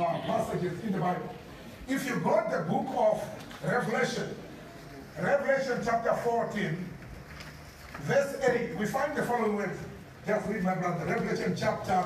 passages in the Bible. If you go to the book of Revelation, Revelation chapter 14, verse 8, we find the following words. Just read, my brother. Revelation chapter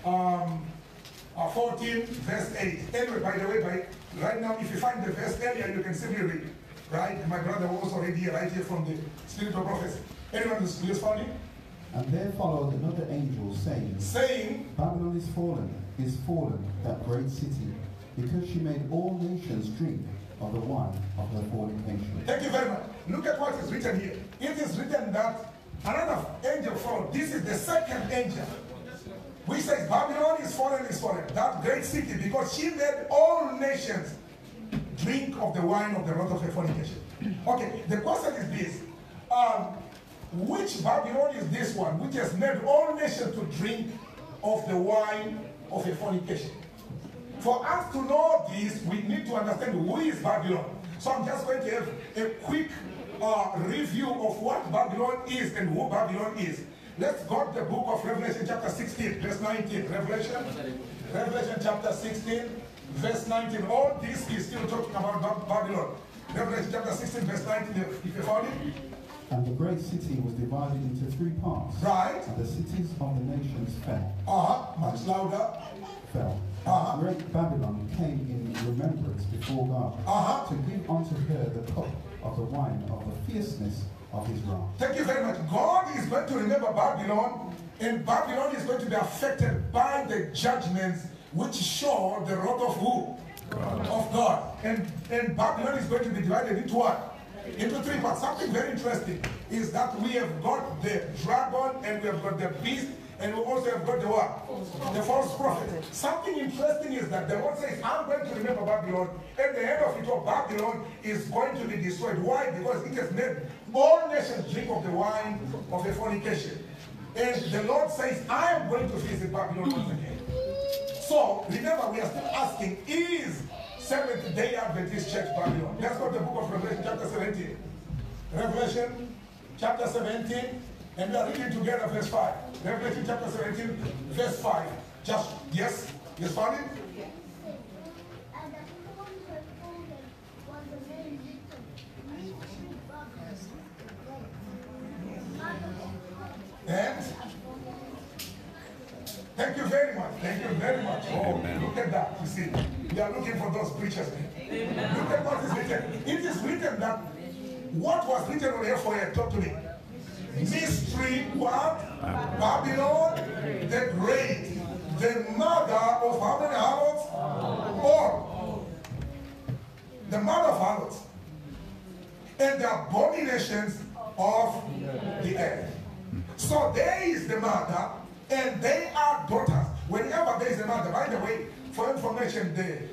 14, verse 8. Anyway, by the way, right now, if you find the verse earlier, you can simply read. Right? My brother was also read here, right here from the Spirit of Prophecy. Anyone who's please found it? And there followed another angel, saying, Babylon is fallen, that great city, because she made all nations drink of the wine of her fornication. Thank you very much. Look at what is written here. It is written that another angel followed. This is the second angel, which says Babylon is fallen, that great city, because she made all nations drink of the wine of the wrath of her fornication. Okay, the question is this. Which Babylon is this one, which has made all nations to drink of the wine of her fornication? For us to know this, we need to understand who is Babylon. So I'm just going to have a quick review of what Babylon is and who Babylon is. Let's go to the book of Revelation chapter 16, verse 19. Revelation chapter 16, verse 19. All this is still talking about Babylon. Revelation chapter 16, verse 19, if you found it. And the great city was divided into 3 parts. Right. And the cities of the nations fell. Much louder. Fell. Great Babylon came in remembrance before God to give unto her the cup of the wine of the fierceness of his wrath. Thank you very much. God is going to remember Babylon, and Babylon is going to be affected by the judgments which show the wrath of who? God. Of God. And Babylon is going to be divided into what? Into 3 parts. Something very interesting is that we have got the dragon, and we have got the beast, and we also have got the what? The false prophet. Something interesting is that the Lord says, I'm going to remember Babylon, and the head of it, of Babylon, is going to be destroyed. Why? Because it has made all nations drink of the wine of the fornication. And the Lord says, I am going to visit Babylon once again. So, remember, we are still asking, is Seventh-day Adventist Church Babylon? Let's go to the book of Revelation chapter 17. Revelation chapter 17, and we are reading together verse 5. Revelation chapter 17, verse 5. Just, yes? You found it? And? Thank you very much. Thank you very much. Oh, look at that. You see, we are looking for those preachers. Look at what is written. It is written that what was written on here for you. Talk to me. Mystery, what? Babylon the Great, the mother of how many harlots? All. The mother of harlots. And the abominations of the earth. So there is the mother, and they are daughters. Whenever there is a mother, by the way, for information,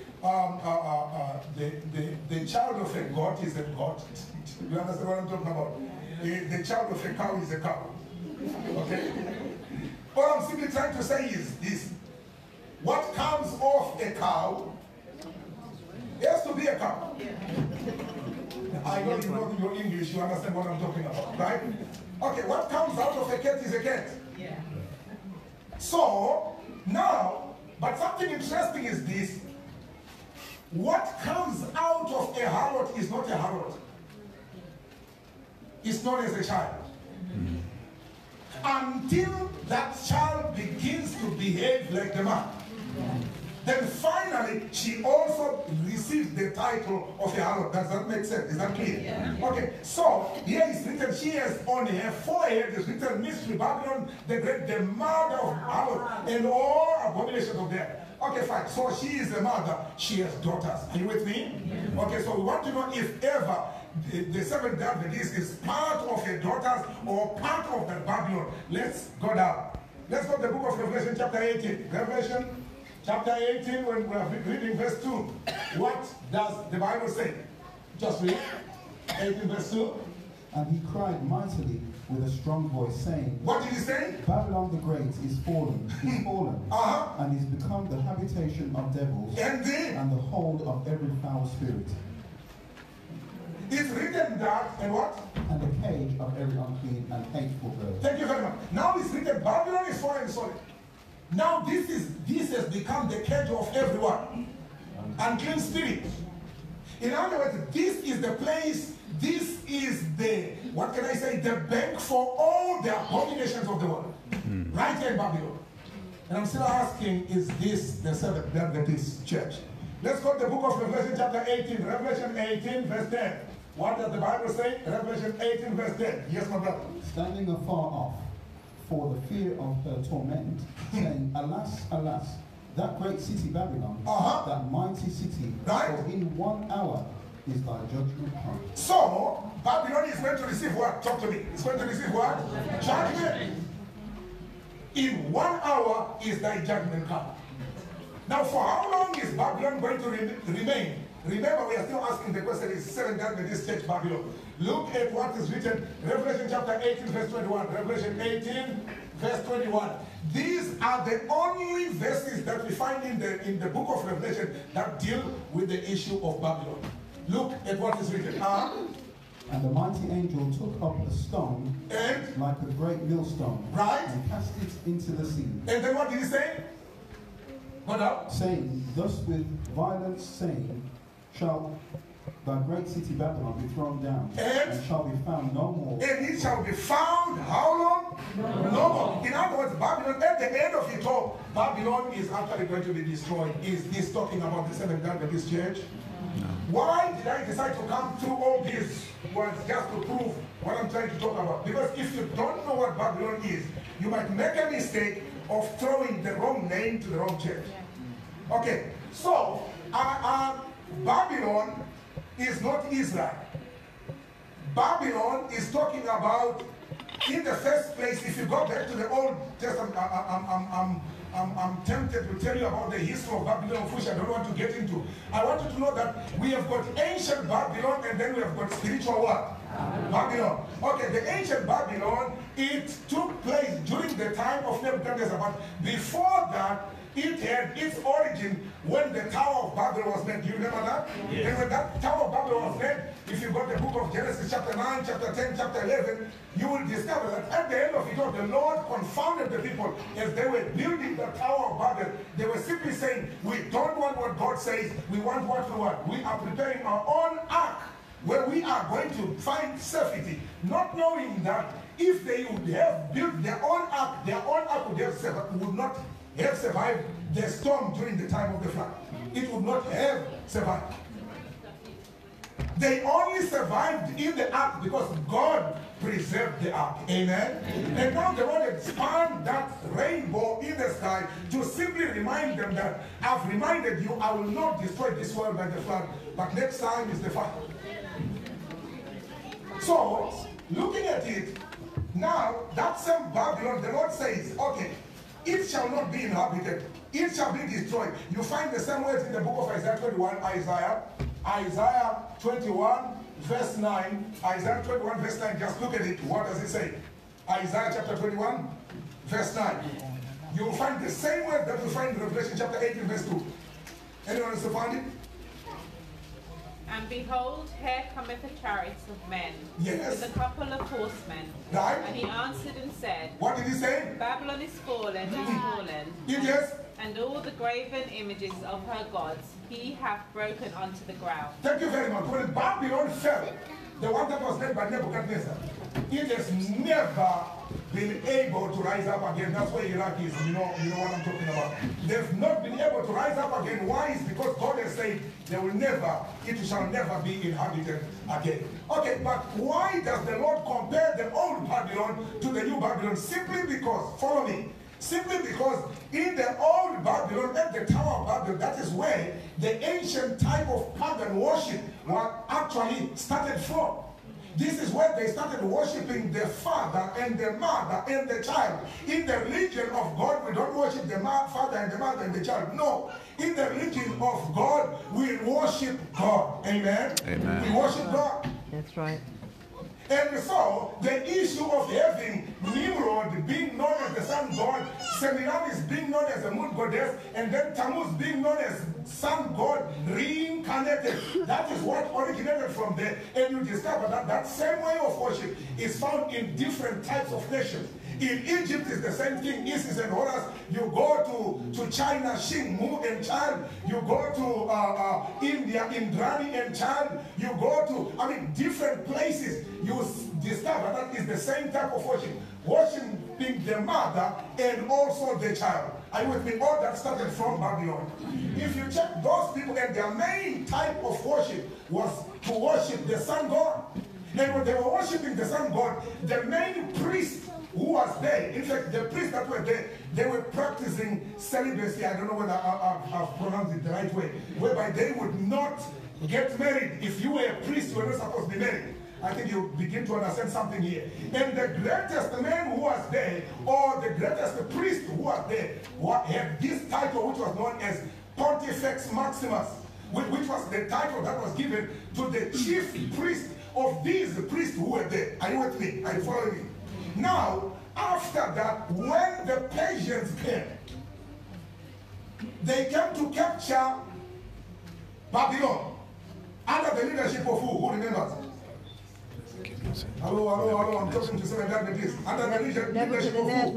the child of a goat is a goat. You understand what I'm talking about? The child of a cow is a cow. Okay? What I'm simply trying to say is this. What comes off a cow has to be a cow. I know you know your English, you understand what I'm talking about, right? Okay, what comes out of a cat is a cat. Yeah. So, now, but something interesting is this. What comes out of a harlot is not a harlot. It's known as a child. Until that child begins to behave like the man. Then finally, she also receives the title of a harlot. Does that make sense? Is that clear? Yeah. Okay, so here is written, she has on her forehead is written, Mystery Babylon, the great, the mother of harlot, and all abominations of death. Okay, fine. So she is the mother, she has daughters. Are you with me? Yeah. Okay, so we want to know if ever the Seventh-day Adventist is part of her daughters or part of the Babylon. Let's go down. Let's go to the book of Revelation chapter 18. Revelation chapter 18, when we are reading verse 2. What does the Bible say? Just read. 18 verse 2. And he cried mightily with a strong voice, saying, What did he say? Babylon the Great is fallen, and is become the habitation of devils, and the hold of every foul spirit. It's written that, and what? And the cage of every unclean and hateful bird. Thank you very much. Now it's written, Babylon is fallen, sorry. Now this has become the cage of everyone. unclean spirit. In other words, this is the place, this is the, what can I say, the bank for all the abominations of the world. Right here in Babylon. And I'm still asking, is this the Seventh Adventist church? Let's go to the book of Revelation chapter 18. Revelation 18 verse 10. What does the Bible say? Revelation 18 verse 10. Yes, my brother. Standing afar off, for the fear of her torment, saying, Alas, alas, that great city Babylon, that mighty city, for in 1 hour is thy judgment come. So, Babylon is going to receive what? Talk to me. It's going to receive what? Judgment. In 1 hour is thy judgment come. Now, for how long is Babylon going to remain? Remember, we are still asking the question, is Seventh Adventist Church Babylon? Look at what is written, Revelation chapter 18, verse 21. Revelation 18, verse 21. These are the only verses that we find in the book of Revelation that deal with the issue of Babylon. Look at what is written. And the mighty angel took up a stone, and like a great millstone, right, and cast it into the sea. And then what did he say? What up? Saying, thus with violence saying, shall thy great city Babylon be thrown down, and shall be found no more. And it shall be found how long? No more. In other words, Babylon, at the end of it all, Babylon is actually going to be destroyed. Is this talking about the Seventh Adventist Church? No. Why did I decide to come through all these words just to prove what I'm trying to talk about? Because if you don't know what Babylon is, you might make a mistake of throwing the wrong name to the wrong church. Okay, so Babylon is not Israel. Babylon is talking about, in the first place, if you go back to the Old Testament, I'm tempted to tell you about the history of Babylon, which I don't want to get into. I want you to know that we have got ancient Babylon, and then we have got spiritual what? Babylon. Okay, the ancient Babylon, it took place during the time of Nebuchadnezzar, but before that, it had its origin when the Tower of Babel was made. Do you remember that? Yes. And when that Tower of Babel was made, if you got the book of Genesis chapter 9, chapter 10, chapter 11, you will discover that at the end of it all, the Lord confounded the people as they were building the Tower of Babel. They were simply saying, we don't want what God says, we want what we want. We are preparing our own ark where we are going to find safety, not knowing that if they would have built their own ark would not have survived the storm during the time of the flood. It would not have survived. They only survived in the ark because God preserved the ark. Amen? And now the Lord expand that rainbow in the sky to simply remind them that I've reminded you, I will not destroy this world by the flood, but next time is the fire. So, looking at it, now that same Babylon, the Lord says, okay, it shall not be inhabited. It shall be destroyed. You find the same words in the book of Isaiah 21, Isaiah 21, verse 9. Isaiah 21, verse 9. Just look at it. What does it say? Isaiah chapter 21, verse 9. You will find the same word that you find in Revelation chapter 18, verse 2. Anyone else found it? And behold, here cometh the chariots of men, yes, with a couple of horsemen. Right. And he answered and said, what did he say? Babylon is fallen, is fallen. Yes. And all the graven images of her gods he hath broken onto the ground. Thank you very much. When Babylon fell, the one that was led by Nebuchadnezzar, it has never been able to rise up again. That's where Iraq is. You know what I'm talking about. They've not been able to rise up again. Why? Is because God has said it shall never be inhabited again. Okay, but why does the Lord compare the old Babylon to the new Babylon? Simply because, follow me, simply because in the old Babylon, at the Tower of Babel, that is where the ancient type of pagan worship was actually started from. This is where they started worshiping the father and the mother and the child. In the religion of God, we don't worship the father and the mother and the child. No. In the religion of God, we worship God. Amen? Amen. We worship God. That's right. And so, the issue of having Nimrod being known as the sun god, Semiramis being known as the moon goddess, and then Tammuz being known as sun god reincarnated, that is what originated from there. And you discover that that same way of worship is found in different types of nations. In Egypt, it's the same thing, Isis and Horus. You go to China, Xing, Mu and Child. You go India, Indrani and Chad, you go to, I mean, different places, you discover that is the same type of worship. Worshiping the mother and also the child. Are you with me? All that started from Babylon. If you check those people, and their main type of worship was to worship the sun god. And when they were worshiping the sun god, the main priest who was there, in fact, the priests that were there, they were practicing celibacy. I don't know whether I've pronounced it the right way, whereby they would not get married. If you were a priest, you were not supposed to be married. I think you begin to understand something here. And the greatest man who was there, or the greatest priest who was there, had this title which was known as Pontifex Maximus, which was the title that was given to the chief priest of these priests who were there. Are you with me? Are you following me? Now, after that, when the Persians came, they came to capture Babylon under the leadership of who? Who remembers? Hello, I'm talking to Seventh-day Adventists. Under the leadership of who?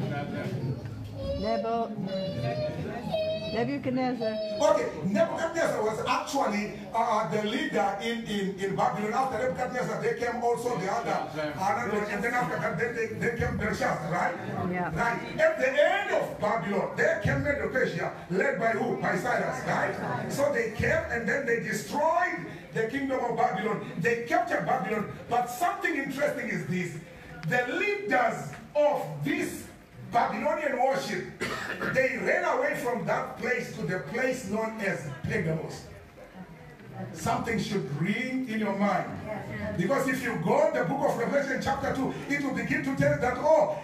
Nebuchadnezzar. Okay, Nebuchadnezzar was actually the leader in Babylon. After Nebuchadnezzar, they came also the other, and then after that, they came Belshazzar, right? Yeah. Right. At the end of Babylon, they came Medo-Persia, led by who? By Cyrus, right? So they came and then they destroyed the kingdom of Babylon. They captured Babylon. But something interesting is this: the leaders of this Babylonian worship, they ran away from that place to the place known as Pergamos. Something should ring in your mind. Because if you go to the book of Revelation chapter 2, it will begin to tell you that,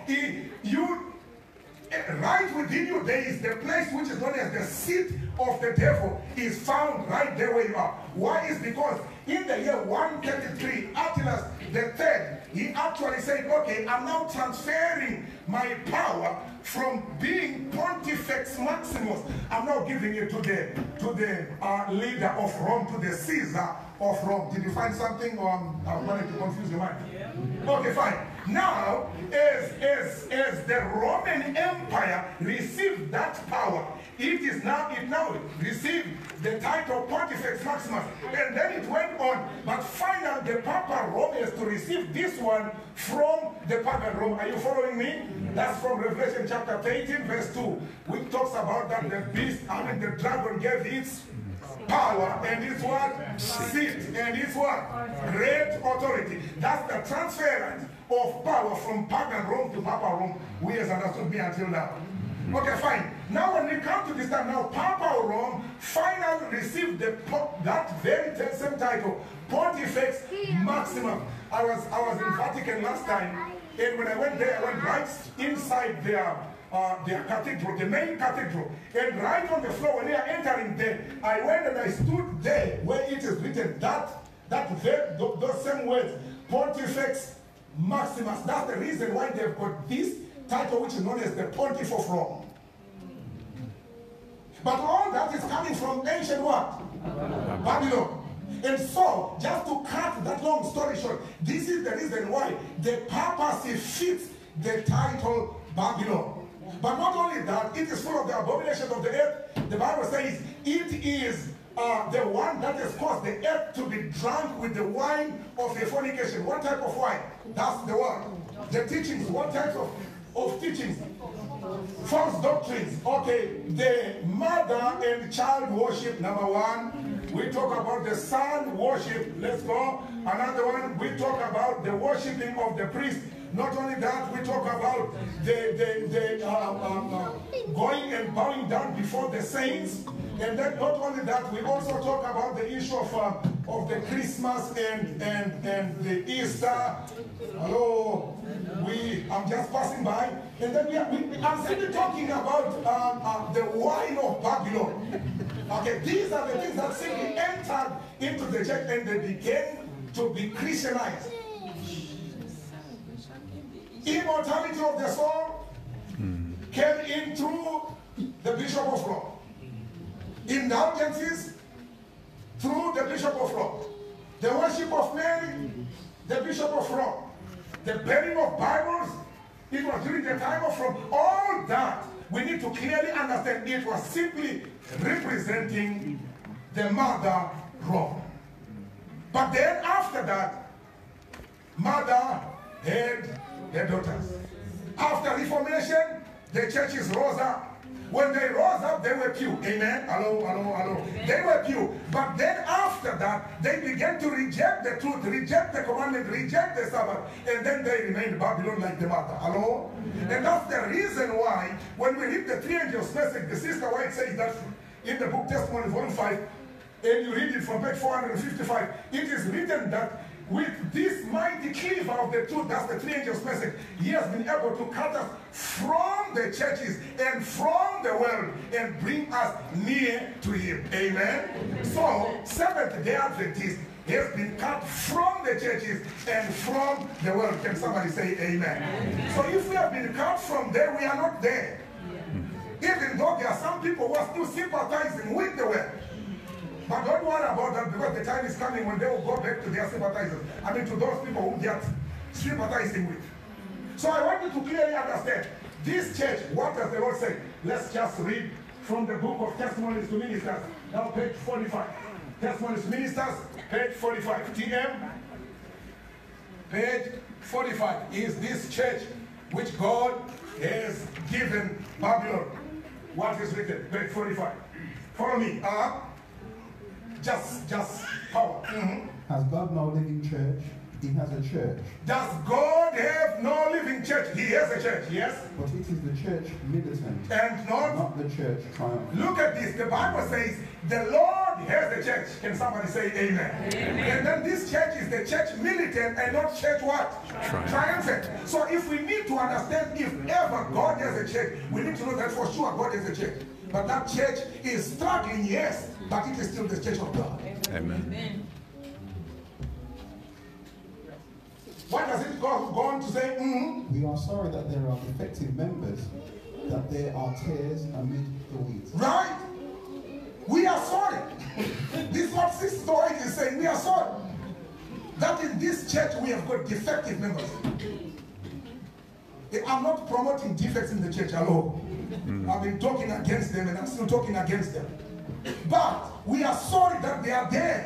right within you, there is the place which is known as the seat of the devil is found right there where you are. Why? Is because in the year 133, Attalus III, he actually said, okay, I'm now transferring my power from being Pontifex Maximus. I'm now giving it to the leader of Rome, to the Caesar of Rome. Did you find something, or I'm wanting to confuse your mind? Okay, fine. Now, as the Roman Empire received that power, it now received the title Pontifex Maximus, and then it went on. But finally, the Papa Rome is to receive this one from the Papa Rome. Are you following me? That's from Revelation chapter 18, verse 2, which talks about that the beast, the dragon gave its power and its what? Seat and its what? Great authority. That's the transference of power from pagan Rome to Papa Rome. We has understood me until now. Okay, fine. Now when we come to this time, now Papa Rome finally received that very same title, Pontifex Maximus. I was in Vatican last time, and when I went there, I went right inside their cathedral, the main cathedral, and right on the floor when they are entering there, I went and I stood there where it is written those same words, Pontifex Maximus. That's the reason why they've got this title, which is known as the Pontiff of Rome. But all that is coming from ancient what? Babylon. And so, just to cut that long story short, this is the reason why the papacy fits the title Babylon. But not only that, it is full of the abominations of the earth. The Bible says it is the one that has caused the earth to be drunk with the wine of the fornication. What type of wine? That's the word. The teachings. What types of teachings? False doctrines. Okay, the mother and child worship, number one. We talk about the son worship. Let's go. Another one, we talk about the worshiping of the priest. Not only that, we talk about the going and bowing down before the saints. And then not only that, we also talk about the issue of the Christmas and the Easter. Hello, I'm just passing by. And then I'm simply talking about the wine of Babylon. Okay, these are the things that simply entered into the church and they began to be Christianized. Immortality of the soul came into the Bishop of Rome. Indulgences through the Bishop of Rome. The worship of Mary, the Bishop of Rome. The burning of Bibles, it was during the time of Rome. All that, we need to clearly understand, it was simply representing the mother Rome. But then after that, mother had their daughters. After Reformation, the churches rose up. When they rose up, they were few. Amen? Hello, hello, hello. They were few. But then after that, they began to reject the truth, reject the commandment, reject the Sabbath, and then they remained Babylon like the mother. Hello? And that's the reason why, when we read the three angels' message, the Sister White says that in the book Testimony, volume 5, and you read it from page 455, it is written that with this mighty cleaver of the truth, that's the three angels' message, he has been able to cut us from the churches and from the world and bring us near to him. Amen? So, Seventh-day Adventist has been cut from the churches and from the world. Can somebody say amen? So if we have been cut from there, we are not there. Even though there are some people who are still sympathizing with the world. But don't worry about that, because the time is coming when they will go back to their sympathizers. I mean, to those people who they are sympathizing with. So I want you to clearly understand, this church, what does the Lord say? Let's just read from the book of Testimonies to Ministers, now page 45. Testimonies to Ministers, page 45. TM, page 45 is this church which God has given Babylon. What is written? Page 45. Follow me. Just power. Has God no living church? He has a church. Does God have no living church? He has a church, yes. But it is the church militant. And not the church triumphant. Look at this. The Bible says the Lord has the church. Can somebody say amen? Amen. And then this church is the church militant and not church what? Triumphant. So if we need to understand if ever God has a church, we need to know that for sure God has a church. But that church is struggling, yes, but it is still the church of God. Amen. What does it go on to say? We are sorry that there are defective members, that there are tares amid the wheat. Right? We are sorry. This is what 608 is saying. We are sorry that in this church we have got defective members. I'm not promoting defects in the church alone. I've been talking against them and I'm still talking against them. But we are sorry that they are there.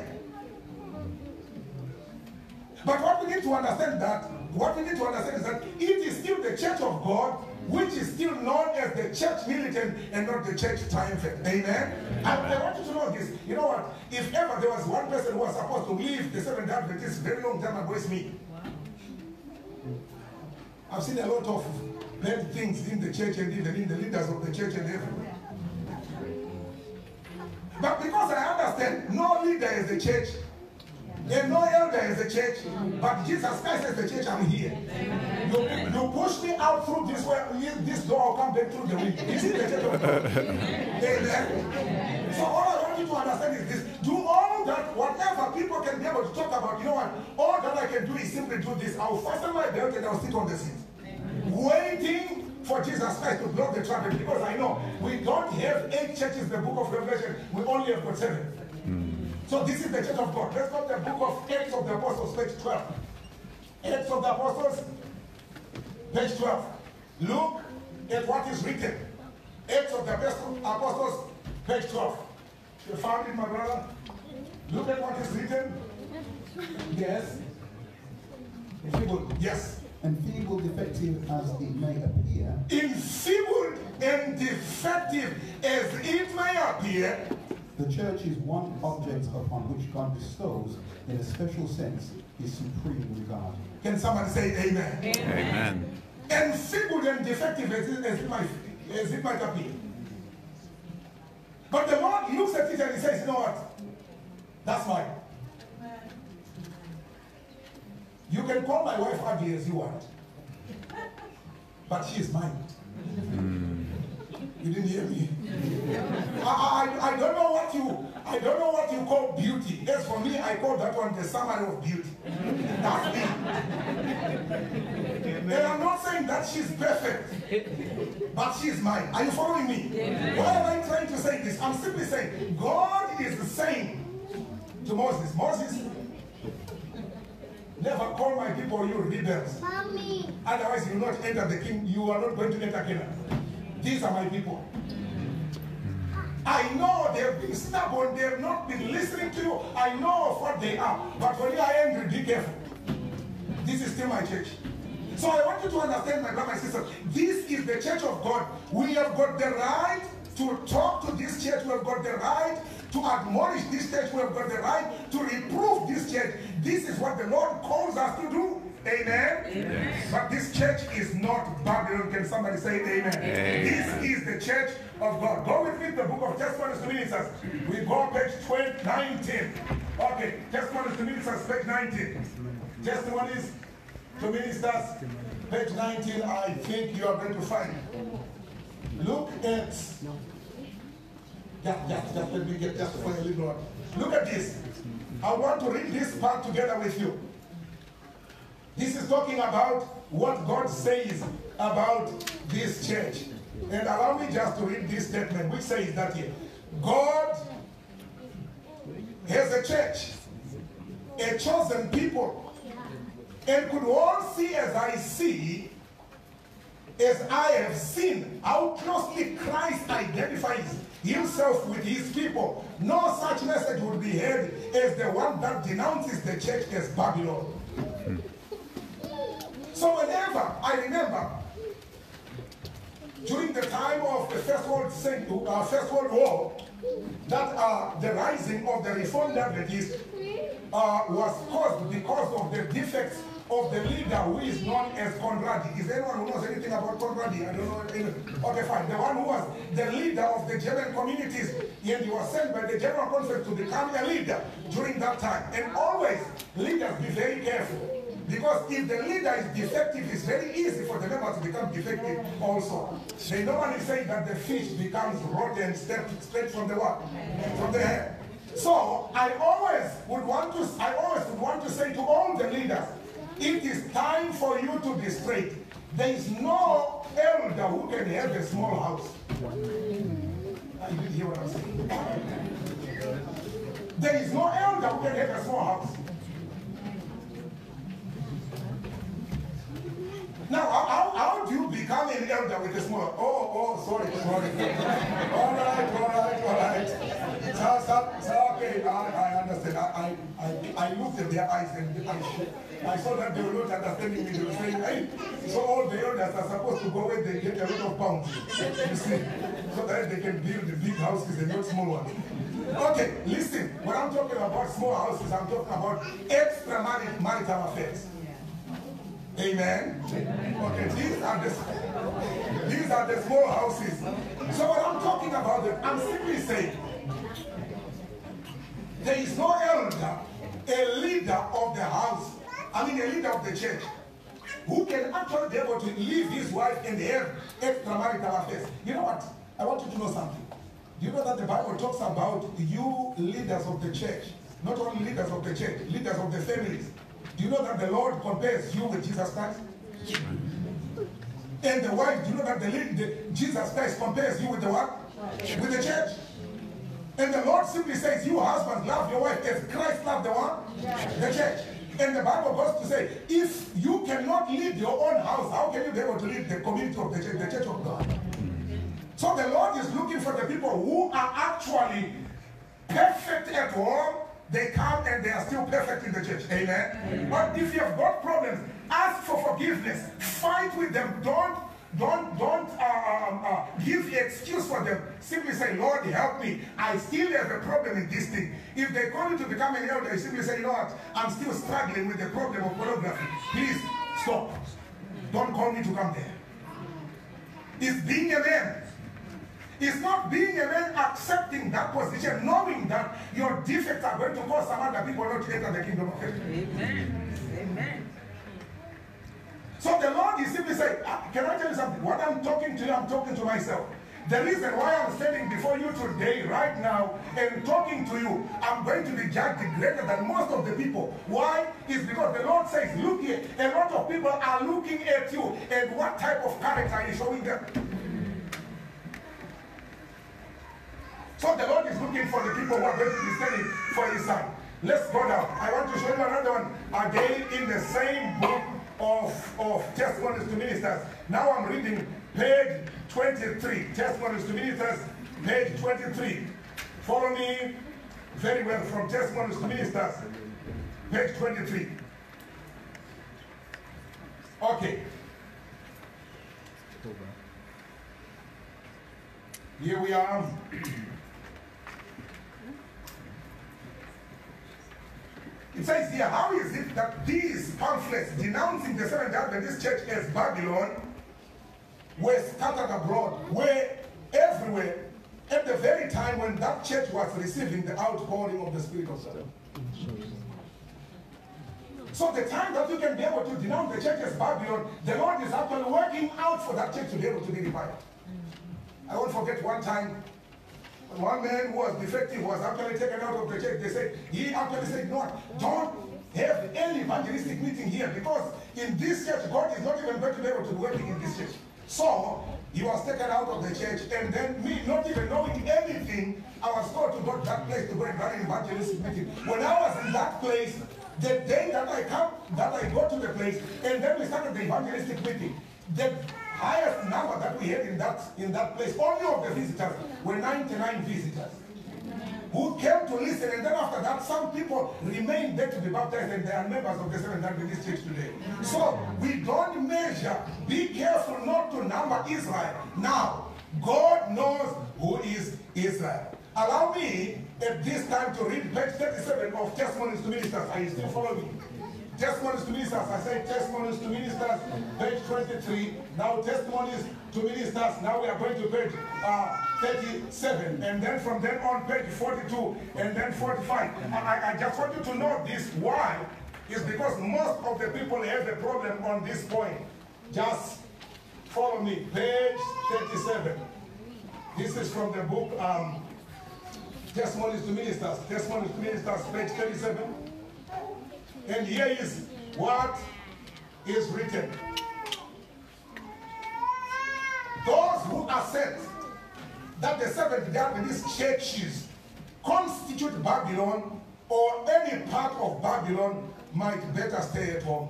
But what we need to understand is that it is still the church of God, which is still known as the church militant and not the church triumphant. Amen? I want you to know this. You know what? If ever there was one person who was supposed to leave the Seventh-day Adventist very long time ago, it's me. I've seen a lot of bad things in the church and even in the leaders of the church and everywhere. But because I understand no leader is the church, and no elder is the church, but Jesus Christ is the church, I'm here. You push me out through this way, this door, I'll come back through the window. This is the church of God. Amen. So all I want you to understand is this. Do all that, whatever people can be able to talk about, you know what? All that I can do is simply do this. I'll fasten my belt and I'll sit on the seat. Waiting for Jesus Christ to blow the trumpet, because I know we don't have 8 churches in the book of Revelation. We only have got 7. So this is the church of God. Let's go to the book of Acts of the Apostles, page 12. Acts of the Apostles, page 12. Look at what is written. Acts of the Apostles, page 12. You found it, my brother? Look at what is written. Yes. Enfeebled. Yes. Enfeebled, defective as it may appear. Enfeebled and defective as it may appear. The church is one object upon which God bestows, in a special sense, his supreme regard. Can somebody say amen? Amen. Enfeebled and defective as it might appear. But the Lord looks at it and he says, you know what? That's mine. You can call my wife ugly as you want, but she is mine. You didn't hear me. I don't know what you call beauty. As for me, I call that one the summary of beauty. That's me. And I'm not saying that she's perfect, but she's mine. Are you following me? Why am I trying to say this? I'm simply saying God is the same to Moses. Moses, never call my people you rebels. Mommy. Otherwise you will not enter the king. You are not going to enter Canaan. These are my people. I know they have been stubborn, they have not been listening to you. I know of what they are. But when you are angry, be careful. This is still my church. So I want you to understand, my brother and sister, this is the church of God. We have got the right to talk to this church. We have got the right to admonish this church. We have got the right to reprove this church. This is what the Lord calls us to do. Amen? Amen. But this church is not Babylon. Can somebody say amen? Amen? This is the church of God. Go with me to the book of Testimonies to Ministers. We go page 19. Okay, Testimonies to Ministers, page 19. Testimonies to Ministers, page 19. I think you are going to find it. Look at... Just let me get just for a little while. Look at this. I want to read this part together with you. This is talking about what God says about this church. And allow me just to read this statement, which says that here. God has a church, a chosen people, and could all see as I see, as I have seen, how closely Christ identifies himself with his people. No such message would be heard as the one that denounces the church as Babylon. So whenever I remember, during the time of the First World War, that the rising of the Reformed Adventists was caused because of the defects of the leader who is known as Conradi. Is there anyone who knows anything about Conradi? I don't know. Okay, fine. The one who was the leader of the German communities, and he was sent by the General Conference to become a leader during that time. And always, leaders be very careful. Because if the leader is defective, it's very easy for the members to become defective also. They normally say that the fish becomes rotten straight from the what? From the head. So I always would want to say to all the leaders, it is time for you to be straight. There is no elder who can have a small house. You didn't hear what I'm saying? There is no elder who can have a small house. Now, how do you become an elder with a small? Sorry. All right. So, okay, I understand. I looked at their eyes and I saw that they were not understanding me. They were saying, hey, so all the elders are supposed to go where they get a lot of pounds. You see, so that they can build the big houses and not small ones. Okay, listen. When I'm talking about small houses, I'm talking about extramarital affairs. Amen. Okay, these are the small houses. So when I'm talking about them, I'm simply saying there is no elder, a leader of the house, a leader of the church, who can actually be able to leave his wife and have extramarital affairs. You know what? I want you to know something. Do you know that the Bible talks about you leaders of the church, not only leaders of the church, leaders of the families. Do you know that the Lord compares you with Jesus Christ? And the wife, do you know that Jesus Christ compares you with the what? With the church. And the Lord simply says, you husbands love your wife as Christ loved the what? The church. And the Bible goes to say, if you cannot lead your own house, how can you be able to lead the community of the church of God? So the Lord is looking for the people who are actually perfect at home. They come and they are still perfect in the church. Amen? Amen. But if you have got problems, ask for forgiveness. Fight with them. Don't give the excuse for them. Simply say, Lord, help me. I still have a problem in this thing. If they call you to become an elder, you simply say, you know what? I'm still struggling with the problem of pornography. Please stop. Don't call me to come there. It's being a man. It's not being a man accepting that position, knowing that your defects are going to cause some other people not to enter the kingdom of heaven. Amen. Amen. So the Lord is simply saying, can I tell you something? When I'm talking to you, I'm talking to myself. The reason why I'm standing before you today, right now, and talking to you, I'm going to be judged greater than most of the people. Why? It's because the Lord says, look here, a lot of people are looking at you, and what type of character are you showing them? So the Lord is looking for the people who are going to be standing for his son. Let's go down. I want to show you another one again in the same book of Testimonies to Ministers. Now I'm reading page 23. Testimonies to Ministers, page 23. Follow me very well from Testimonies to Ministers, page 23. Okay. Here we are. It says here, how is it that these pamphlets denouncing the Seventh-day Adventist Church as Babylon were scattered abroad, were everywhere, at the very time when that church was receiving the outpouring of the Spirit of God? So the time that you can be able to denounce the church as Babylon, the Lord is actually working out for that church to be able to be revived. I won't forget one time, one man who was defective was actually taken out of the church. They said, he actually said, no, don't have any evangelistic meeting here, because in this church, God is not even going to be able to be working in this church. So he was taken out of the church, and then me not even knowing anything, I was told to go to that place to go and run an evangelistic meeting. When I was in that place, the day that I go to the place, and then we started the evangelistic meeting, the highest number that we had in that place, only of the visitors, were 99 visitors who came to listen. And then after that, some people remained there to be baptized, and they are members of the Seventh-day Adventist Church today. So we don't measure. Be careful not to number Israel. Now, God knows who is Israel. Allow me at this time to read page 37 of Testimonies to Ministers. Are you still following me? Testimonies to Ministers. I say Testimonies to Ministers, page 23. Now Testimonies to Ministers. Now we are going to page 37. And then from then on, page 42. And then 45. I just want you to know this. Why? It's because most of the people have a problem on this point. Just follow me. Page 37. This is from the book Testimonies to Ministers. Testimonies to Ministers, page 37. And here is what is written. Those who assert that the Seventh-day Adventist churches constitute Babylon or any part of Babylon might better stay at home.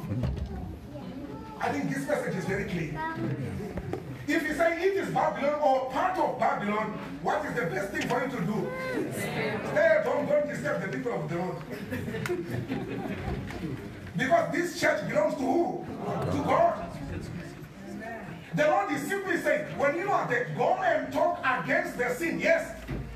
I think this message is very clear. If you say it is Babylon or part of Babylon, what is the best thing for you to do? Stay at home, don't disturb the people of the road. Because this church belongs to who? To God. The Lord is simply saying, when you are there, go and talk against the sin, yes.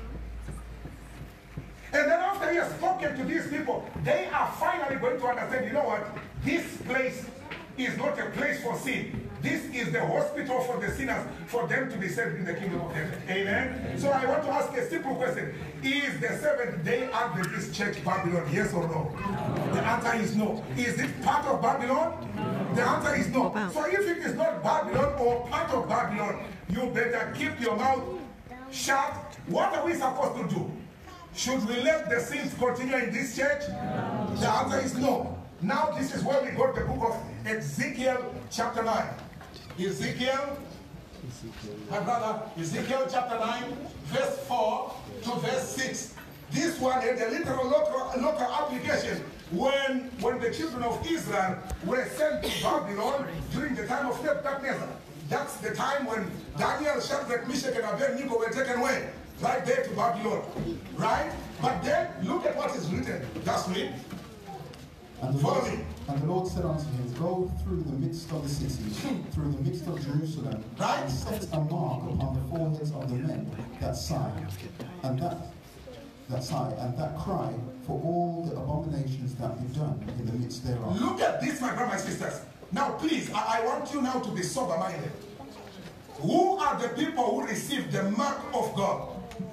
And then after he has spoken to these people, they are finally going to understand, you know what? This place is not a place for sin. This is the hospital for the sinners, for them to be saved in the kingdom of heaven. Amen? So I want to ask a simple question. Is the Seventh-day Adventist Church Babylon? Yes or no? The answer is no. Is it part of Babylon? The answer is no. So if it is not Babylon or part of Babylon, you better keep your mouth shut. What are we supposed to do? Should we let the sins continue in this church? The answer is no. Now this is where we got the book of Ezekiel chapter 9. Ezekiel, my brother, Ezekiel chapter 9, verse 4 to verse 6. This one had a literal local application when the children of Israel were sent to Babylon during the time of Nebuchadnezzar. That's the time when Daniel, Shadrach, Meshach, and Abednego were taken away, right there to Babylon. Right? But then, look at what is written. Just read. Follow me. And the Lord said unto him, go through the midst of the city, through the midst of Jerusalem, and set a mark upon the foreheads of the men that sigh, and that cry for all the abominations that be done in the midst thereof. Look at this, my brothers and sisters. Now, please, I want you now to be sober-minded. Who are the people who receive the mark of God?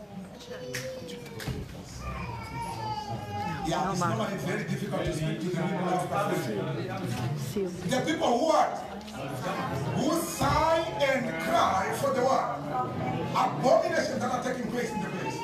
Yeah, it's normally very difficult to speak to the people after faith. The people who are, who sigh and cry for the what? Abominations that are taking place in the place.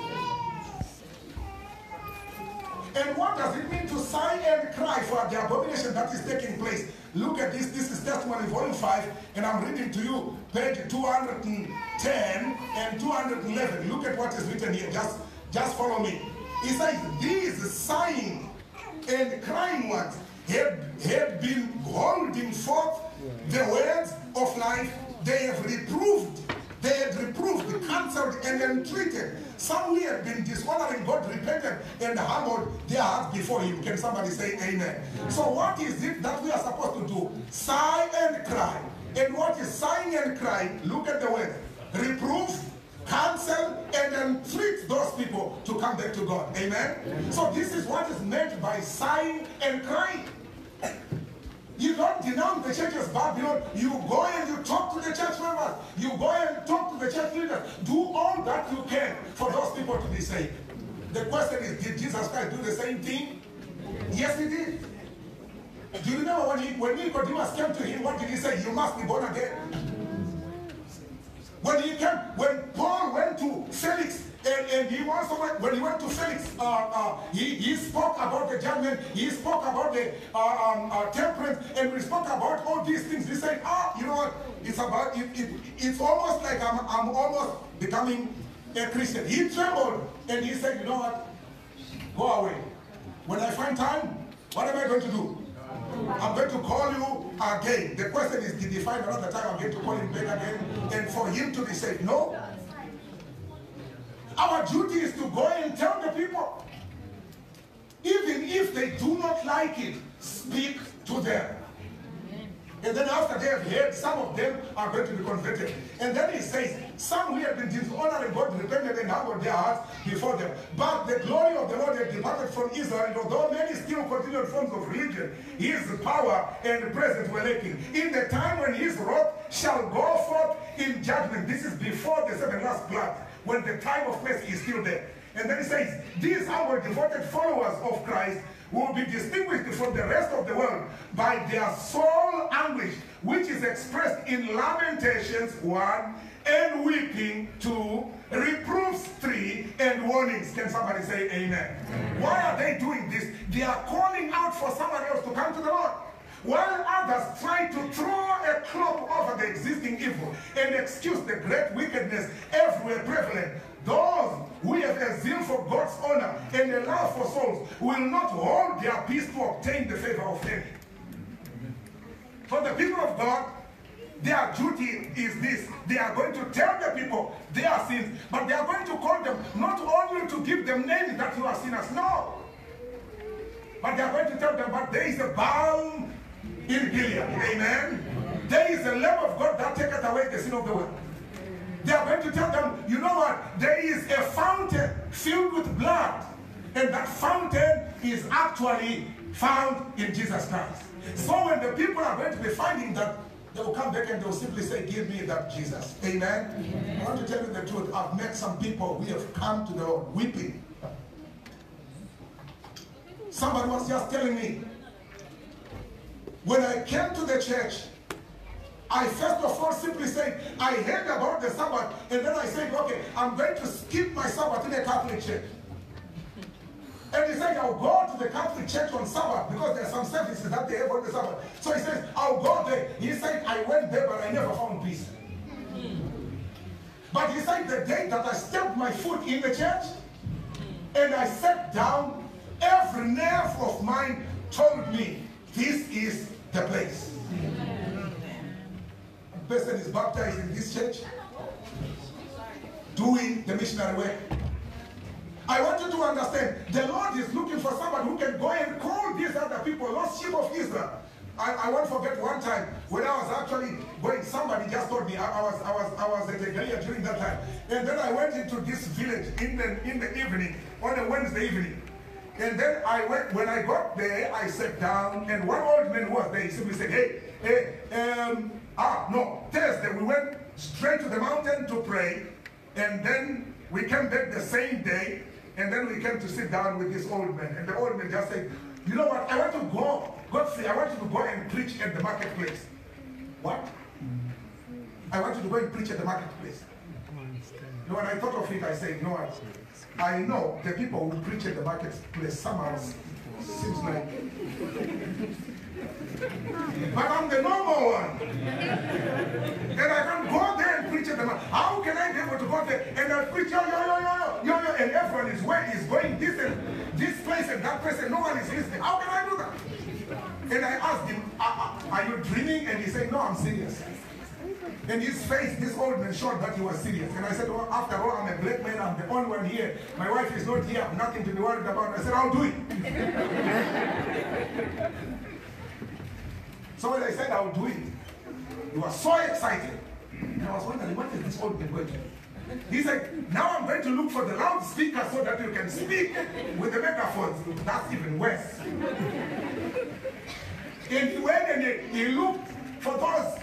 And what does it mean to sigh and cry for the abomination that is taking place? Look at this. This is Testimony Volume 5, and I'm reading to you page 210 and 211. Look at what is written here. Just follow me. It says, these sighing and crying ones have been holding forth the words of life. They have reproved They had reproved, cancelled, and entreated. Some who had been dishonoring God repented and humbled their hearts before him. Can somebody say amen? So what is it that we are supposed to do? Sigh and cry. And what is sighing and crying? Look at the word. Reprove, cancel, and entreat those people to come back to God. Amen? So this is what is meant by sighing and crying. You don't denounce the church as Babylon. You go and you talk to the church members. You go and talk to the church leaders. Do all that you can for those people to be saved. The question is, did Jesus Christ do the same thing? Yes, he did. Do you remember when Nicodemus came to him, what did he say? You must be born again. When Paul went to Felix, and he also when he went to Felix, he spoke about the judgment, he spoke about the temperance, and we spoke about all these things. He said, you know what, it's almost like I'm almost becoming a Christian. He trembled, and he said, you know what, go away. When I find time, what am I going to do? I'm going to call you again. The question is, did he find another time I'm going to call him back again? And for him to be saved? No. Our duty is to go and tell the people. Even if they do not like it, speak to them. And then after they have heard, some of them are going to be converted. And then he says, some who have been dishonoring God repented and humbled their hearts before them. But the glory of the Lord had departed from Israel, and although many still continued forms of religion, his power and presence were lacking. In the time when his wrath shall go forth in judgment, this is before the seven last plagues, when the time of place is still there. And then he says, these our devoted followers of Christ will be distinguished from the rest of the world by their soul anguish, which is expressed in Lamentations 1, and weeping 2, reproofs 3, and warnings. Can somebody say amen? Why are they doing this? They are calling out for somebody else to come to the Lord, while others try to throw a cloak over the existing evil and excuse the great wickedness everywhere prevalent. Those who have a zeal for God's honor and a love for souls will not hold their peace to obtain the favor of men. For the people of God, their duty is this. They are going to tell the people their sins, but they are going to call them not only to give them names that you are sinners, no. But they are going to tell them, but there is a balm in Gilead. Amen. There is a Lamb of God that taketh away the sin of the world. They are going to tell them, you know what? There is a fountain filled with blood. And that fountain is actually found in Jesus Christ. So when the people are going to be finding that, they will come back and they will simply say, give me that Jesus. Amen? Amen. I want to tell you the truth. I've met some people who have come to the Lord weeping. Somebody was just telling me, when I came to the church, I first of all simply said, I heard about the Sabbath, and then I said, okay, I'm going to skip my Sabbath in a Catholic church. And he said, I'll go to the Catholic church on Sabbath, because there are some services that they have on the Sabbath. So he says, I'll go there. He said, I went there, but I never found peace. But he said, the day that I stepped my foot in the church, and I sat down, every nerve of mine told me, this is the place. A person is baptized in this church, doing the missionary work. I want you to understand, the Lord is looking for somebody who can go and call these other people, lost sheep of Israel. I won't forget one time when I was actually going, somebody just told me, I was at Ngirishi during that time. And then I went into this village in the evening, on a Wednesday evening. And then when I got there, I sat down, and one old man was there. He simply said, Thursday we went straight to the mountain to pray, and then we came back the same day, and then we came to sit down with this old man. And the old man just said, you know what, I want to go, Godfrey, I want you to go and preach at the marketplace. What? I want you to go and preach at the marketplace. You know, when I thought of it, I said, you know what, I know the people who preach at the marketplace somehow seems like, but I'm the normal one. And I can go there and preach at the market. How can I be able to go there and I preach, yo, and everyone is going this place and that place, and no one is listening. How can I do that? And I asked him, are you dreaming? And he said, no, I'm serious. And his face, this old man showed that he was serious. And I said, well, after all, I'm a black man. I'm the only one here. My wife is not here. I have nothing to be worried about. I said, I'll do it. So when I said I'll do it, he was so excited. And I was wondering, what is this old man going to do? He said, now I'm going to look for the loudspeaker so that you can speak with the megaphones. That's even worse. And he went and he looked for those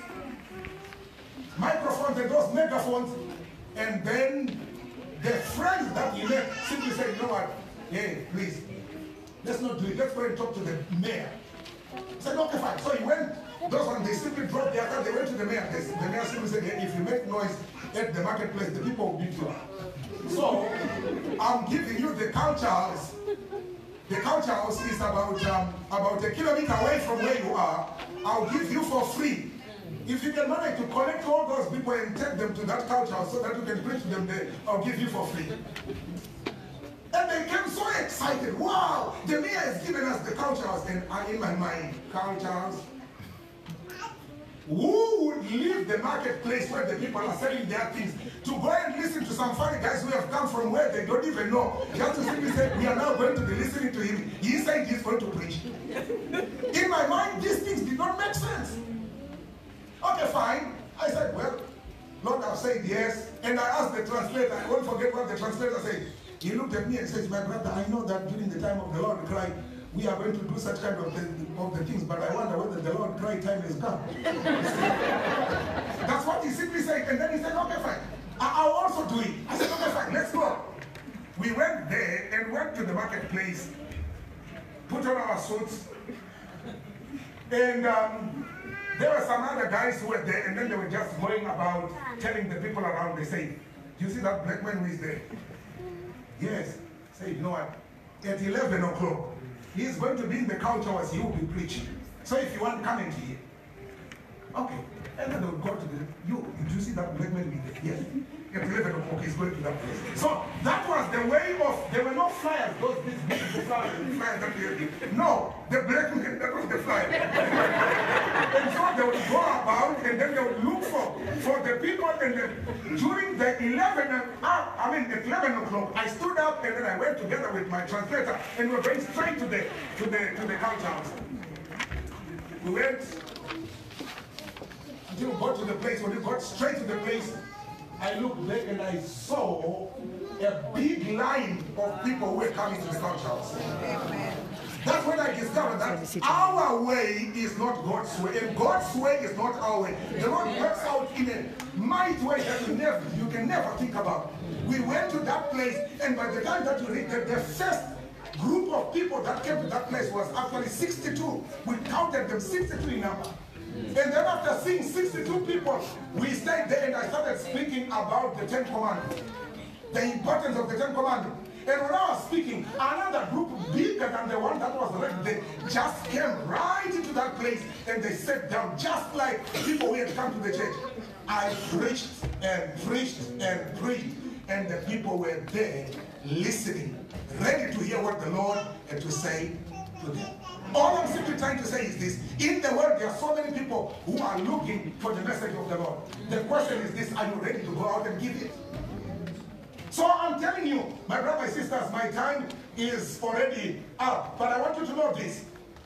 microphones and those megaphones. And then the friends that he met simply said, you know what? Hey, please, let's not do it. Let's go and talk to the mayor. He said, okay, fine. So he went. Those ones, they simply dropped their car. They went to the mayor. The mayor simply said, hey, if you make noise at the marketplace, the people will beat you up. So I'm giving you the culture house. The culture house is about a kilometer away from where you are. I'll give you for free. If you can manage to connect all those people and take them to that culture house so that you can preach to them there, I'll give you for free. And they came so excited. Wow, the mayor has given us the culture house. And in my mind, culture house. Who would leave the marketplace where the people are selling their things to go and listen to some funny guys who have come from where they don't even know? Just to simply say, we are now going to be listening to him. He said he's going to preach. In my mind, these things did not make sense. Okay, fine. I said, well, Lord, I've said yes. And I asked the translator, I won't forget what the translator said. He looked at me and says, my brother, I know that during the time of the Lord cry, we are going to do such kind of the things, but I wonder whether the Lord cry time has come. That's what he simply said. And then he said, okay, fine. I'll also do it. I said, okay, fine, let's go. We went there and went to the marketplace, put on our suits, and there were some other guys who were there, and then they were just going about telling the people around. They say, do you see that black man who is there? Yes. Say, you know what? At 11 o'clock, he is going to be in the culture as he will be preaching. So if you want, come and hear. Okay. And then they would go to the, did you see that black man with there? Yes. At 11 o'clock, he's going to that place. So that was the way of, there were no flyers, those big flyers that we had. No, the black man, that was the flyer. And so they would go about and then they would look for the people. And then during the 11 o'clock, I stood up and then I went together with my translator and we were going straight to the culture house. We went until we got to the place. When we got straight to the place, I looked back and I saw a big line of people who were coming to the culture house. That's when I discovered that our way is not God's way, and God's way is not our way. The Lord works out in a mighty way that you can never think about. We went to that place, and by the time that you read the first group of people that came to that place was actually 62. We counted them 62 in number. And then after seeing 62 people, we stayed there and I started speaking about the 10 Commandments. The importance of the 10 Commandments. And when I was speaking, another group bigger than the one that was already there just came right into that place and they sat down just like people who had come to the church. I preached and preached and preached, and the people were there listening, ready to hear what the Lord had to say to them. All I'm simply trying to say is this: in the world there are so many people who are looking for the message of the Lord. The question is this: are you ready to go out and give it? So I'm telling you, my brothers and sisters, my time is already up. But I want you to know this.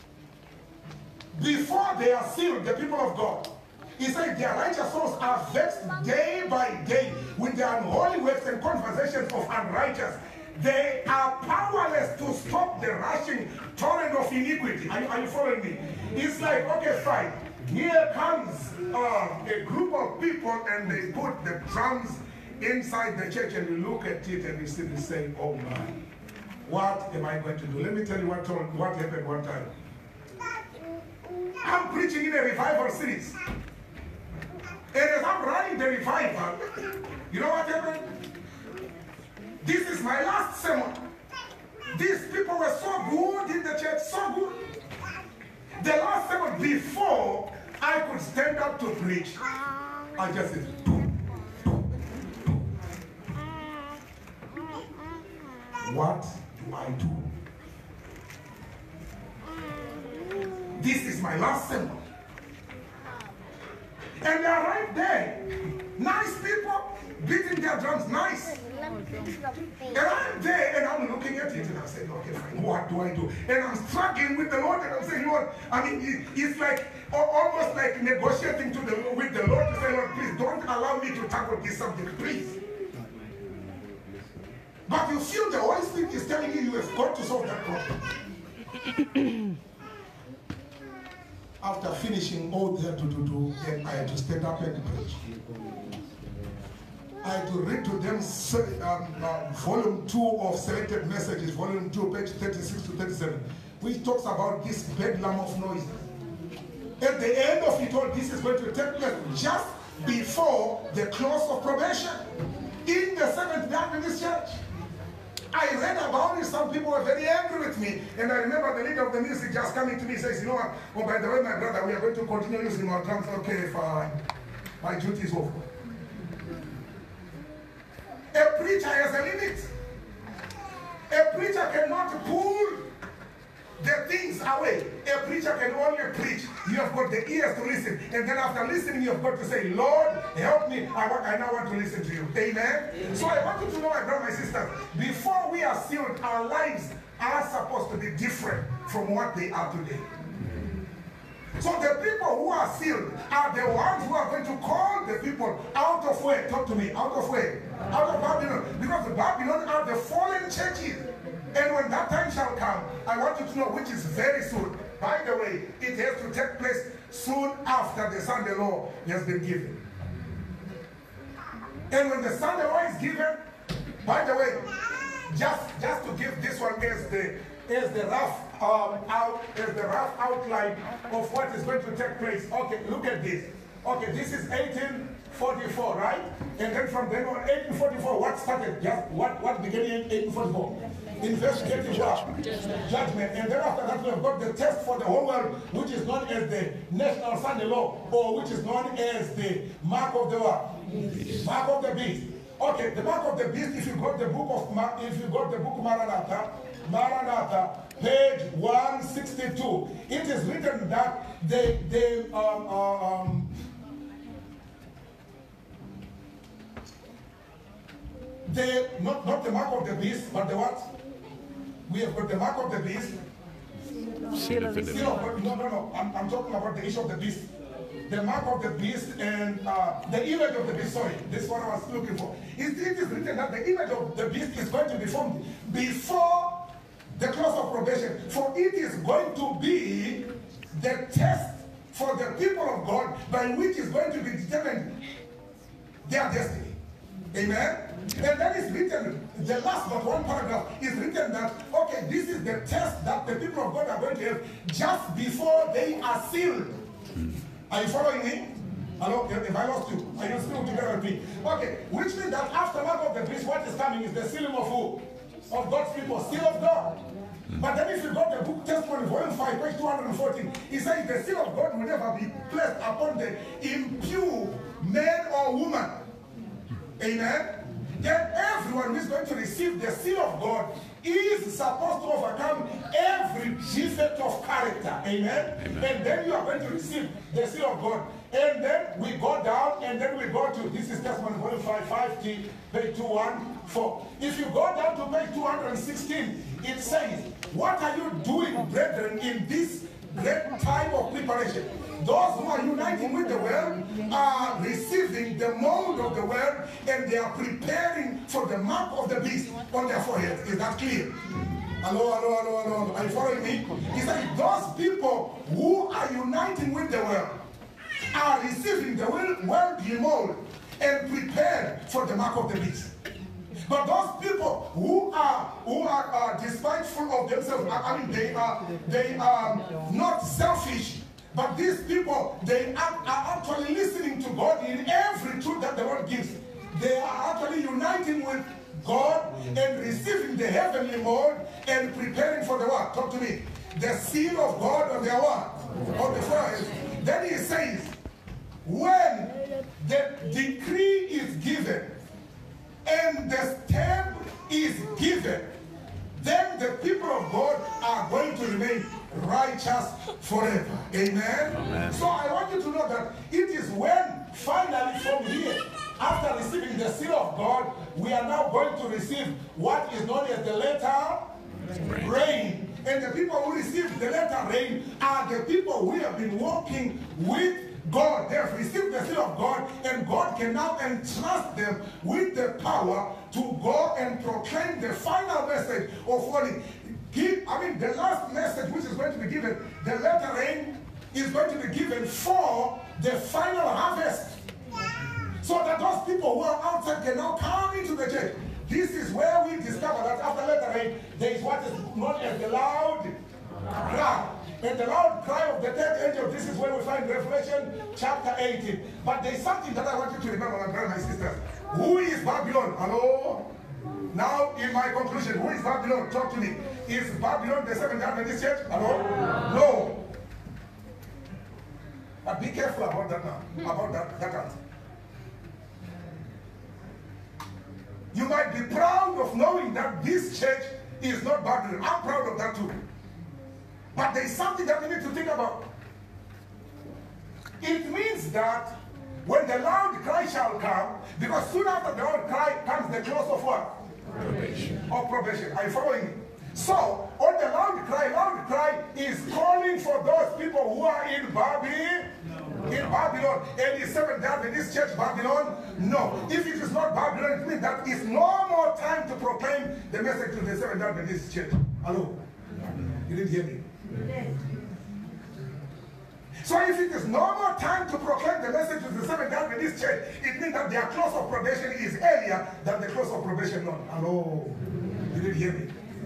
Before they are sealed, the people of God, he said their righteous souls are vexed day by day with their unholy works and conversations of unrighteous. They are powerless to stop the rushing torrent of iniquity. Are you following me? It's like, okay, fine. Here comes a group of people and they put the drums inside the church and you look at it and you simply say, oh my, what am I going to do? Let me tell you what happened one time. I'm preaching in a revival series. And as I'm running the revival, you know what happened? This is my last sermon. These people were so good in the church, so good. The last sermon before I could stand up to preach, I just said, what do I do? This is my last sermon. And they are right there. Nice people, beating their drums, nice. And I'm there and I'm looking at it and I'm saying, okay, fine, what do I do? And I'm struggling with the Lord and I'm saying, Lord, I mean, it's like almost like negotiating with the Lord to say, Lord, please don't allow me to tackle this subject, please. But you feel the Holy Spirit is telling you have got to solve that problem. After finishing all they had to do, then I had to stand up and preach. I had to read to them volume 2 of Selected Messages, volume 2, page 36 to 37, which talks about this bedlam of noise. At the end of it all, this is going to take place just before the close of probation in the Seventh-day Adventist Church. I read about it, some people were very angry with me, and I remember the leader of the music just coming to me and says, you know what, oh, by the way, my brother, we are going to continue using our drums. Okay, fine. My duty is over. A preacher has a limit. A preacher cannot pull the things away. A preacher can only preach. You have got the ears to listen. And then after listening, you have got to say, Lord, help me. I now want to listen to you. Amen? Amen. So I want you to know, my brother, my sister, before we are sealed, our lives are supposed to be different from what they are today. So the people who are sealed are the ones who are going to call the people out of where? Talk to me. Out of where? Out of Babylon. Because the Babylon are the fallen churches. And when that time shall come, I want you to know, which is very soon. By the way, it has to take place soon after the Sunday law has been given. And when the Sunday law is given, by the way, just to give this one as the rough outline of what is going to take place. Okay, look at this. Okay, this is 1844, right? And then from then on, 1844, what started? Just what began in 1844? Investigative judgment. And then after that, we have got the test for the whole world, which is known as the National Sunday Law, or which is known as the Mark of the what? Mark of the Beast. Okay, the Mark of the Beast. If you got the book of Maranatha, page 162, it is written that not the mark of the beast, but the what? We have got the mark of the beast. No. I'm talking about the issue of the beast. The mark of the beast and the image of the beast. Sorry, this is what I was looking for. It is written that the image of the beast is going to be formed before the close of probation. For it is going to be the test for the people of God by which is going to be determined their destiny. Amen? And then it's written, the last but one paragraph is written that, okay, this is the test that the people of God are going to have just before they are sealed. Are you following me? Hello? If I lost you, are you still together with me? Okay, which means that after mark of the beast, what is coming is the sealing of who? Of God's people, seal of God. But then if you got the book Testimony, volume 5, page 214, it says the seal of God will never be placed upon the impure man or woman. Amen? Then everyone who is going to receive the seal of God is supposed to overcome every defect of character. Amen? Amen? And then you are going to receive the seal of God. And then we go down, and then we go to, this is Testimony volume 5, 5T, page 214. If you go down to page 216, it says, what are you doing, brethren, in this great time of preparation? Those who are uniting with the world are receiving the mold of the world, and they are preparing for the mark of the beast on their foreheads. Is that clear? Hello. Are you following me? He said those people who are uniting with the world are receiving the worldly mold and prepared for the mark of the beast. But those people who are despiteful of themselves, I mean, they are not selfish. But these people, they are actually listening to God in every truth that the Lord gives. They are actually uniting with God and receiving the heavenly mold and preparing for the what? Talk to me. The seal of God on their what? On the forehead. Then he says, when the decree is given and the stamp is given, then the people of God are going to remain righteous forever. Amen? Amen? So I want you to know that it is when finally from here, after receiving the seal of God, we are now going to receive what is known as the letter rain. And the people who receive the letter rain are the people who have been walking with God. They have received the seal of God, and God can now entrust them with the power to go and proclaim the final message of warning. The last message which is going to be given, the letter rain, is going to be given for the final harvest. So that those people who are outside can now come into the church. This is where we discover that after letter rain, there is what is known as the loud cry. And the loud cry of the third angel, this is where we find Revelation chapter 18. But there is something that I want you to remember, my brothers and sisters. Who is Babylon? Hello? Now, in my conclusion, who is Babylon? Talk to me. Is Babylon the Seventh Adventist church? Hello? No. But be careful about that now, about that answer. You might be proud of knowing that this church is not Babylon. I'm proud of that too. But there is something that we need to think about. It means that when the loud cry shall come, because soon after the loud cry comes the close of what? Probation. Of probation. Are you following me? So, on the loud cry is calling for those people who are in Babylon. And is Seventh Adventist Church Babylon? No. If it is not Babylon, it means that it's no more time to proclaim the message to the Seventh Adventist Church. Hello? You didn't hear me? So if it is no more time to proclaim the message to the Seventh Adventist Church, it means that their close of probation is earlier than the close of probation not. Hello? You didn't hear me?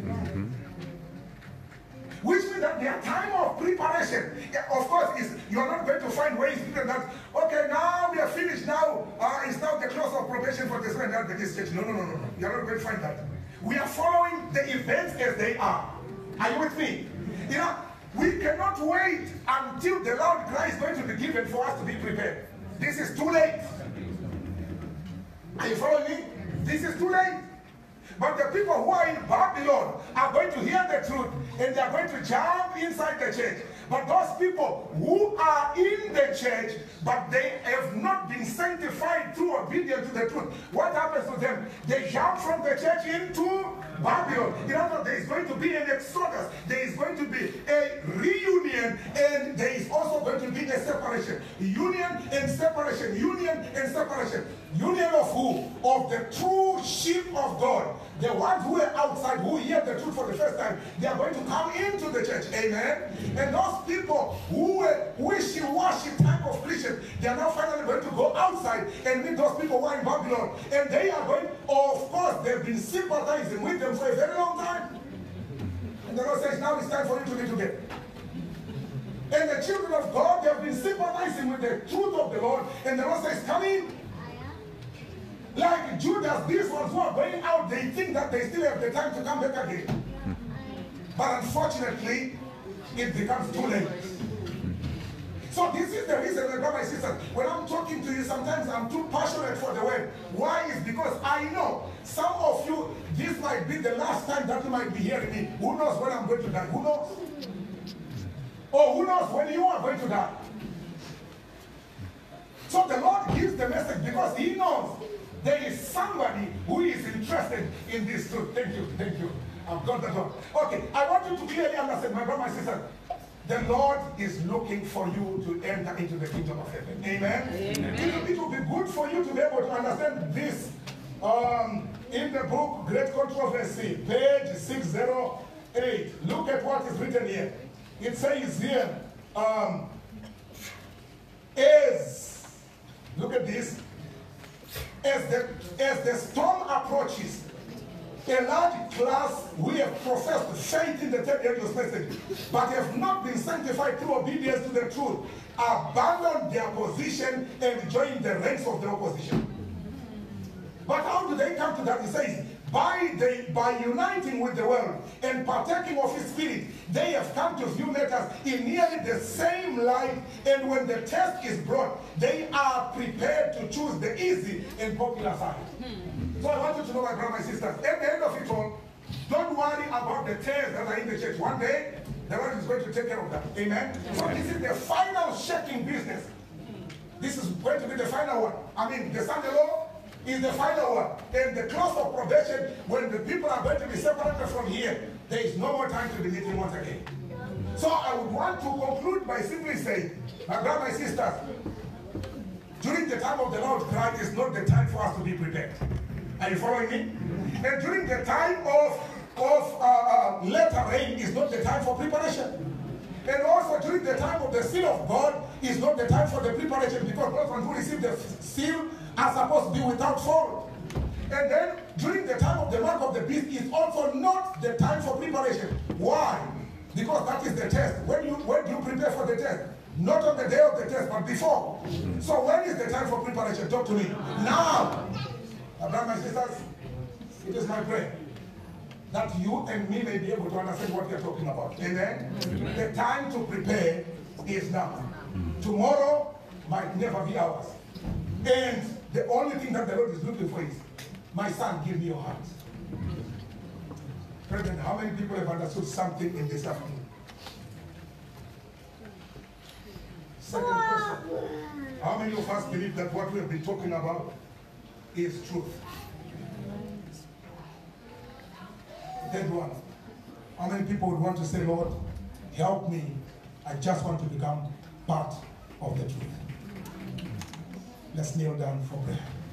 Which means that their time of preparation, of course, is you are not going to find ways to do that. Okay, now we are finished. Now it's now the close of probation for the Seventh Adventist Church. No. You are not going to find that. We are following the events as they are. Are you with me? You know, we cannot wait until the loud cry is going to be given for us to be prepared. This is too late. Are you following me? This is too late. But the people who are in Babylon are going to hear the truth and they are going to jump inside the church. But those people who are in the church, but they have not been sanctified through obedience to the truth, what happens to them? They jump from the church into Babylon. In other words, there is going to be an exodus. There is going to be a reunion, and there is also going to be a separation. Union and separation. Union and separation. Union of who? Of the true sheep of God. The ones who are outside, who hear the truth for the first time, they are going to come into the church. Amen? And those people who were wishy-washy type of Christians, they are now finally going to go outside and meet those people who are in Babylon. And they are going, of course, they've been sympathizing with them for a very long time. And the Lord says, now it's time for you to be together. And the children of God, they have been sympathizing with the truth of the Lord. And the Lord says, come in. Like Judas, these ones who are going out, they think that they still have the time to come back again. But unfortunately, it becomes too late. So this is the reason, my brothers and sisters, when I'm talking to you, sometimes I'm too passionate for the word. Why? Is because I know some of you, this might be the last time that you might be hearing me. Who knows when I'm going to die? Who knows? Or who knows when you are going to die? So the Lord gives the message because He knows there is somebody who is interested in this truth. Thank you. I've got that one. Okay, I want you to clearly understand, my brother, my sister. The Lord is looking for you to enter into the kingdom of heaven. Amen? Amen. It will be good for you to be able to understand this. In the book, Great Controversy, page 608. Look at what is written here. It says here, look at this. As the storm approaches, a large class who have professed faith in the third angel's message, but have not been sanctified through obedience to the truth, abandon their position and join the ranks of the opposition. But how do they come to that? He says, by uniting with the world and partaking of His Spirit, they have come to view matters in nearly the same light, and when the test is brought, they are prepared to choose the easy and popular side. So I want you to know, my brothers and sisters, at the end of it all, don't worry about the tares that are in the church. One day, the Lord is going to take care of that. Amen? So this is the final shaking business. This is going to be the final one. I mean, the Sunday law is the final one. And the close of probation, when the people are going to be separated from here, there is no more time to be meeting once again. So I would want to conclude by simply saying, my brothers and sisters, during the time of the Lord Christ is not the time for us to be prepared. Are you following me? And during the time of latter rain is not the time for preparation. And also during the time of the seal of God is not the time for the preparation, because those ones who receive the seal are supposed to be without fault. And then during the time of the mark of the beast is also not the time for preparation. Why? Because that is the test. When do you prepare for the test? Not on the day of the test, but before. So when is the time for preparation? Talk to me. Now. Brothers and sisters, it is my prayer that you and me may be able to understand what we are talking about. Amen? The time to prepare is now. Tomorrow might never be ours. And the only thing that the Lord is looking for is, my son, give me your heart. Brethren, how many people have understood something in this afternoon? Second question. How many of us believe that what we have been talking about is truth? Third one. How many people would want to say, Lord, help me. I just want to become part of the truth. Let's kneel down for prayer.